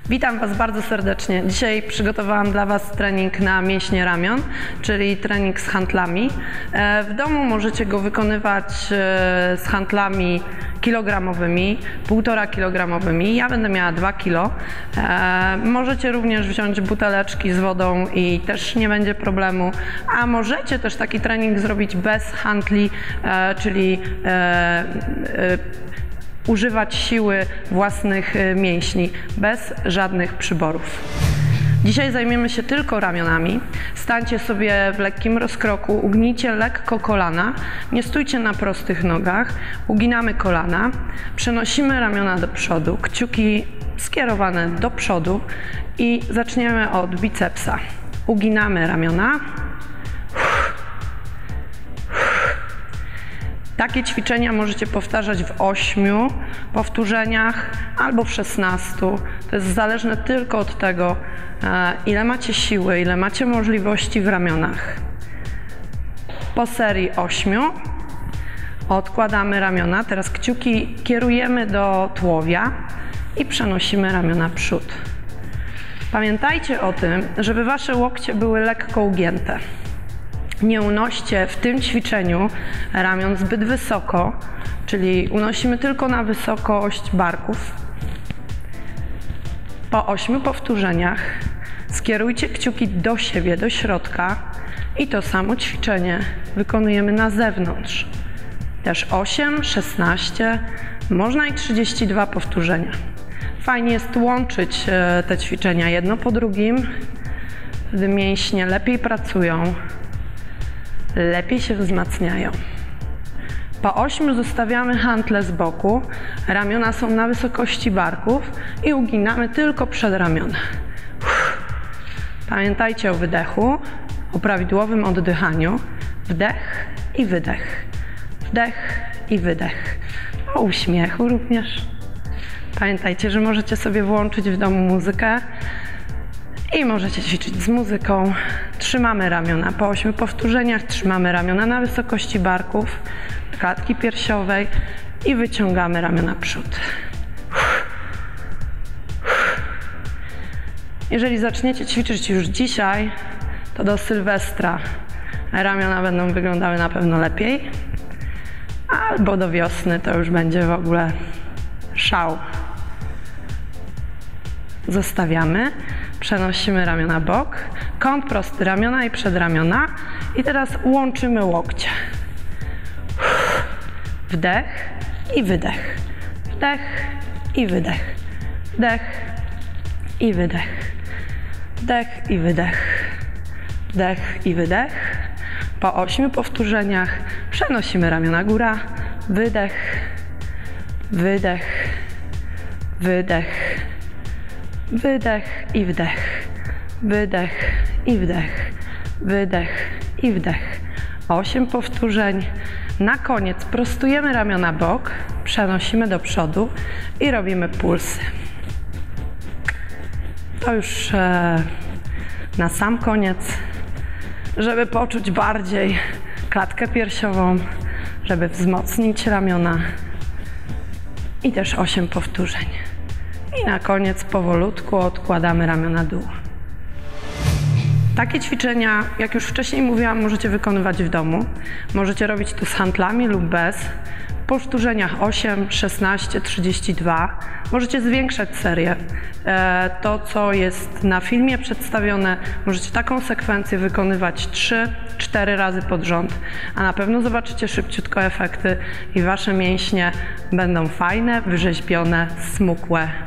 Witam Was bardzo serdecznie. Dzisiaj przygotowałam dla Was trening na mięśnie ramion, czyli trening z hantlami. W domu możecie go wykonywać z hantlami kilogramowymi, 1,5 kilogramowymi. Ja będę miała 2 kg. Możecie również wziąć buteleczki z wodą i też nie będzie problemu. A możecie też taki trening zrobić bez hantli, czyli używać siły własnych mięśni, bez żadnych przyborów. Dzisiaj zajmiemy się tylko ramionami. Stańcie sobie w lekkim rozkroku, ugnijcie lekko kolana, nie stójcie na prostych nogach, uginamy kolana, przenosimy ramiona do przodu, kciuki skierowane do przodu i zaczniemy od bicepsa. Uginamy ramiona. Takie ćwiczenia możecie powtarzać w 8 powtórzeniach albo w 16. To jest zależne tylko od tego, ile macie siły, ile macie możliwości w ramionach. Po serii 8 odkładamy ramiona. Teraz kciuki kierujemy do tułowia i przenosimy ramiona w przód. Pamiętajcie o tym, żeby Wasze łokcie były lekko ugięte. Nie unoście w tym ćwiczeniu ramion zbyt wysoko, czyli unosimy tylko na wysokość barków. Po 8 powtórzeniach skierujcie kciuki do siebie, do środka i to samo ćwiczenie wykonujemy na zewnątrz. Też 8, 16, można i 32 powtórzenia. Fajnie jest łączyć te ćwiczenia jedno po drugim, wtedy mięśnie lepiej pracują, lepiej się wzmacniają. Po 8 zostawiamy hantle z boku, ramiona są na wysokości barków i uginamy tylko przedramiona. Pamiętajcie o wydechu, o prawidłowym oddychaniu. Wdech i wydech. Wdech i wydech. O uśmiechu również. Pamiętajcie, że możecie sobie włączyć w domu muzykę i możecie ćwiczyć z muzyką. Trzymamy ramiona. Po 8 powtórzeniach trzymamy ramiona na wysokości barków, klatki piersiowej i wyciągamy ramiona w przód. Jeżeli zaczniecie ćwiczyć już dzisiaj, to do Sylwestra ramiona będą wyglądały na pewno lepiej, albo do wiosny to już będzie w ogóle szał. Zostawiamy, przenosimy ramiona bok, kąt prosty ramiona i przedramiona i teraz łączymy łokcie. Wdech i wydech. Wdech i wydech. Wdech i wydech. Wdech i wydech. Wdech i wydech. Po 8 powtórzeniach przenosimy ramiona góra. Wydech. Wydech. Wydech. Wydech i wdech. Wydech i wdech. Wydech i wdech. 8 powtórzeń. Na koniec prostujemy ramiona bok, przenosimy do przodu i robimy pulsy. To już na sam koniec, żeby poczuć bardziej klatkę piersiową, żeby wzmocnić ramiona i też 8 powtórzeń. I na koniec powolutku odkładamy ramiona dół. Takie ćwiczenia, jak już wcześniej mówiłam, możecie wykonywać w domu. Możecie robić to z hantlami lub bez. W powtórzeniach 8, 16, 32. Możecie zwiększać serię. To, co jest na filmie przedstawione, możecie taką sekwencję wykonywać 3-4 razy pod rząd, a na pewno zobaczycie szybciutko efekty i Wasze mięśnie będą fajne, wyrzeźbione, smukłe.